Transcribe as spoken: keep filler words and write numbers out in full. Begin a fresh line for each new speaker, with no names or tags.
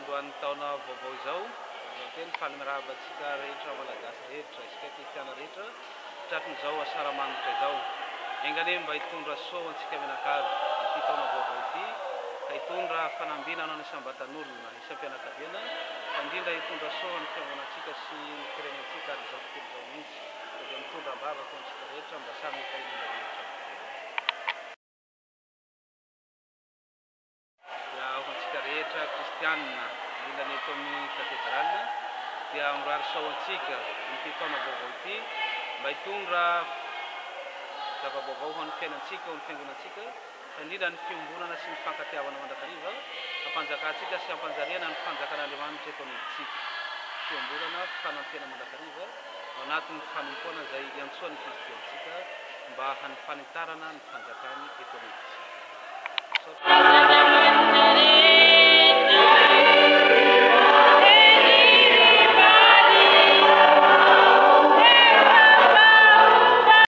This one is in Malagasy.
alohan'ny taona vaovao izao teny fanimirahabatsika rehetra malagasy rehetra isika kristiana rehetra tratran'izao asaramanitra izao engane mba hitondra soa antsika mianakavy ity taona vaovao ity ka hitondra fanambinana ny sambatan'olona isam-pianakaviana fa indrindra hitondra soa ny fiangonantsika sy ny firenentsika ary izao tontolo izao mihitsy dia mitondra mbavaka antsika rehetra mba samy mifainana rehetra dia ho antsika rehetra kristianina indrindra ny eto amin'ny katedraly dia mirary sao antsika ity taona vaovao ity mba hitondra zava-baovao ho an'ny fiainantsika ho an'ny fiangonantsika fa indrindra ny fiombonana sy ny fankatiavana mandrakariva hampanjakantsika sy hampanjariana ny fanjakan'Andriamanitra eto amintsika fiombonana fanampiana mandrakariva ao anatin'ny fanompoana izay iantsoan'ny kristiantsika mba hanimpanitarana ny fanjakany eto amintsika